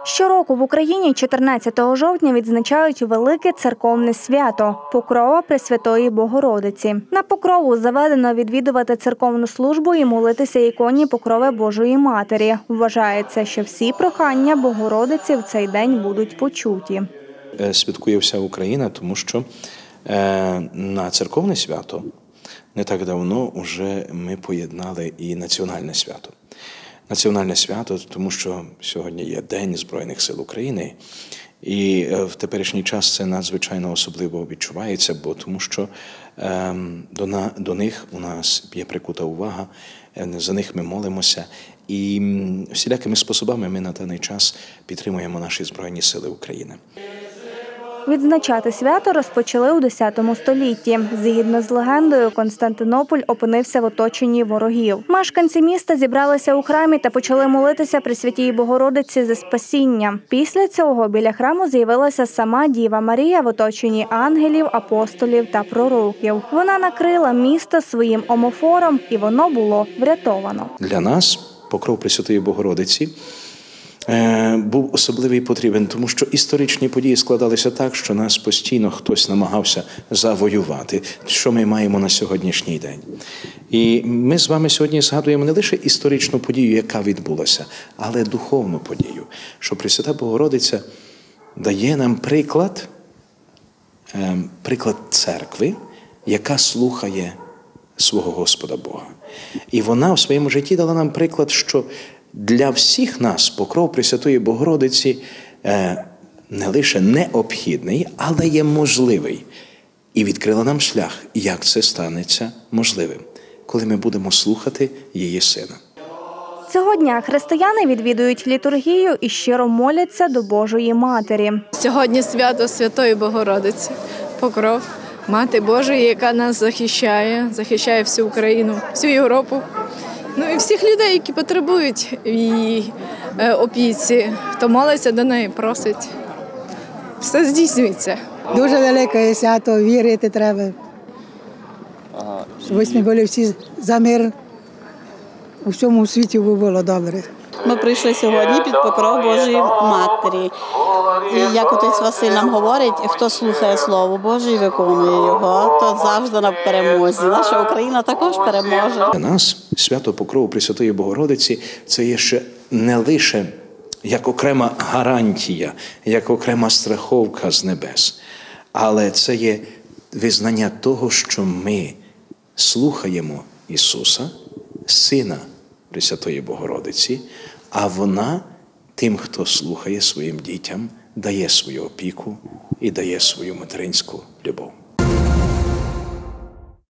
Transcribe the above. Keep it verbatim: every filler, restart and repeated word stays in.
Щороку в Україні чотирнадцятого жовтня відзначають велике церковне свято – Покрова Пресвятої Богородиці. На Покрову заведено відвідувати церковну службу і молитися іконі Покрови Божої Матері. Вважається, що всі прохання Богородиці в цей день будуть почуті. Святкує вся Україна, тому що на церковне свято не так давно вже ми поєднали і національне свято. Національне свято, тому що сьогодні є День Збройних сил України, і в теперішній час це надзвичайно особливо відчувається, бо тому що е, до, на, до них у нас є прикута увага, за них ми молимося, і всілякими способами ми на даний час підтримуємо наші Збройні сили України. Відзначати свято розпочали у десятому столітті. Згідно з легендою, Константинополь опинився в оточенні ворогів. Мешканці міста зібралися у храмі та почали молитися Пресвятій Богородиці за спасіння. Після цього біля храму з'явилася сама Діва Марія в оточенні ангелів, апостолів та пророків. Вона накрила місто своїм омофором, і воно було врятовано. Для нас покров Пресвятої Богородиці був особливий потрібен, тому що історичні події складалися так, що нас постійно хтось намагався завоювати, що ми маємо на сьогоднішній день. І ми з вами сьогодні згадуємо не лише історичну подію, яка відбулася, але духовну подію, що Пресвята Богородиця дає нам приклад, приклад церкви, яка слухає свого Господа Бога. І вона в своєму житті дала нам приклад, що для всіх нас покров Пресвятої Богородиці не лише необхідний, але є можливий. І відкрила нам шлях, як це станеться можливим, коли ми будемо слухати її Сина. Цього дня християни відвідують літургію і щиро моляться до Божої Матері. Сьогодні свято Святої Богородиці, покров Мати Божої, яка нас захищає, захищає всю Україну, всю Європу. Ну і всіх людей, які потребують її опіці, хто молиться до неї, просить. Все здійснюється. Дуже велике свято, вірити треба. Щоб ми були всі за мир, у всьому світі було добре. Ми прийшли сьогодні під покров Божої Матері. І як отець Василь нам говорить, хто слухає Слово Боже і виконує його, то завжди на перемозі. Наша Україна також переможе. Для нас свято Покрову Пресвятої Богородиці – це є ще не лише як окрема гарантія, як окрема страховка з небес, але це є визнання того, що ми слухаємо Ісуса, Сина Пресвятої Богородиці, а вона тим, хто слухає своїм дітям, дає свою опіку і дає свою материнську любов.